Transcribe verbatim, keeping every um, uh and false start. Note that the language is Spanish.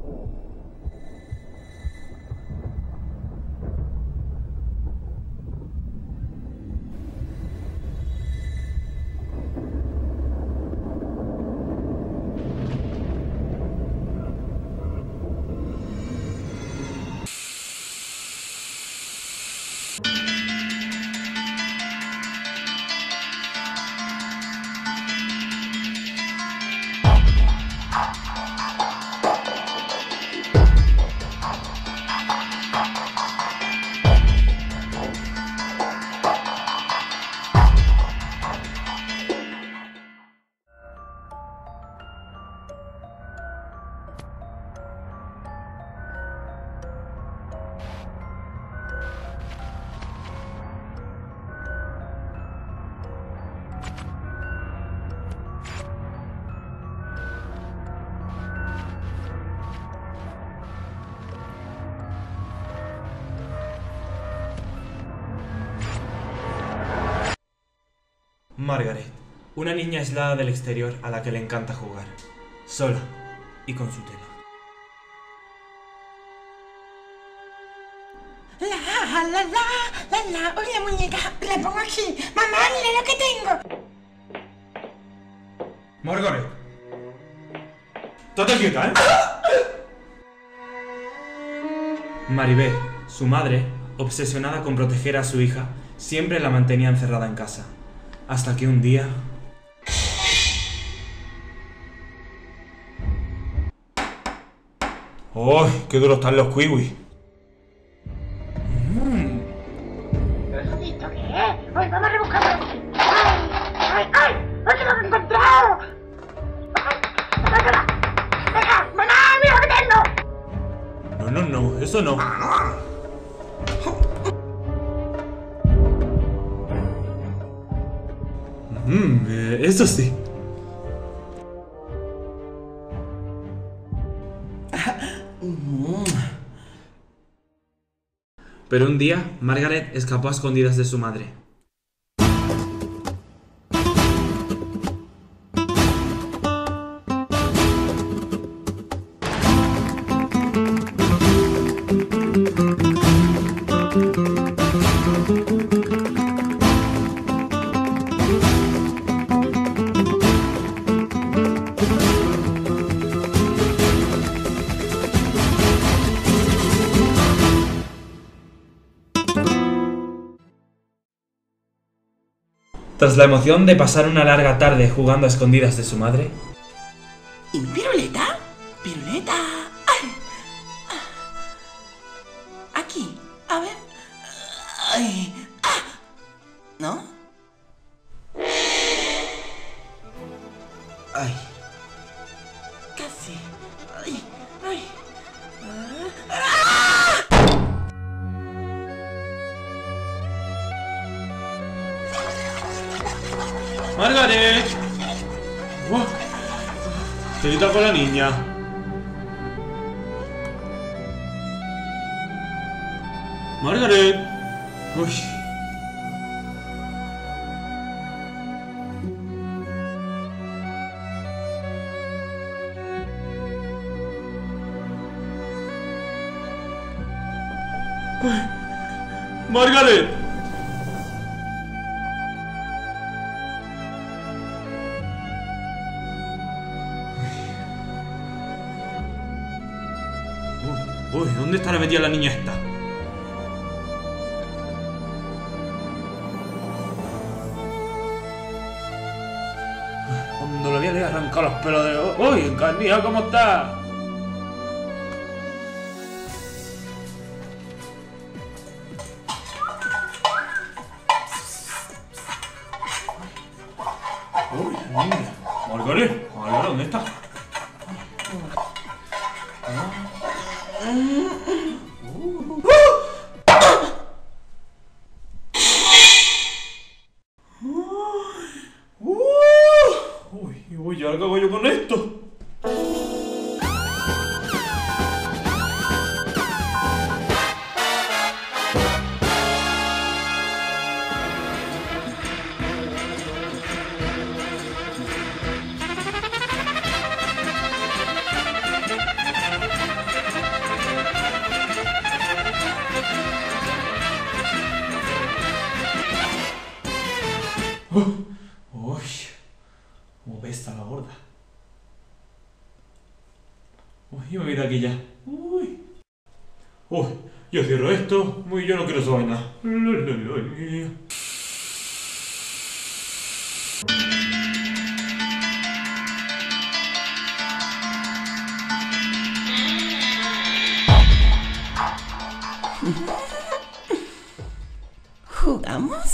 Margaret, una niña aislada del exterior a la que le encanta jugar, sola y con su tela. La, la, la, la, la, una muñeca, la pongo aquí. Mamá, mira lo que tengo. Margaret, estate quieta, ¿eh? Maribel, su madre, obsesionada con proteger a su hija, siempre la mantenía encerrada en casa. Hasta que un día... ¡Uy! ¡Qué duros están los kiwis! Mm. ¿Esto qué es? ¡Ay, vamos a rebuscarlo! ¡Ay! ¡Ay! ¡Ay! ¡Ay, que lo he encontrado! ¡Ay! ¡Venga! ¡Venga! ¡Mamá, mira lo que tengo! No, no, no, eso no. Mmm, eh, eso sí. Pero un día, Margaret escapó a escondidas de su madre. Tras la emoción de pasar una larga tarde jugando a escondidas de su madre... ¿Y mi piruleta? ¿Piruleta? ¡Ay! Aquí, a ver... ¡Ay! ¡Ah! ¿No? ¡Ay! Casi... ¡Ay! ¡Ay! ¡Margaret! ¡Oh! ¿Qué está con la niña? ¡Margaret! ¡Uy! ¡Margaret! Uy, ¿dónde estará metida la niña esta? Cuando lo vi le he arrancado los pelos de... ¡Uy, encarnija, cómo está! Uy, la niña. Margaret, Margaret, ¿dónde está? Uy, uy, ¿y ahora qué hago yo con esto? Uy, uy, cómo pesta la gorda. Uy, yo me voy de aquí ya. Uy. Uy, yo cierro esto. Uy, yo no quiero esa vaina. ¿Jugamos?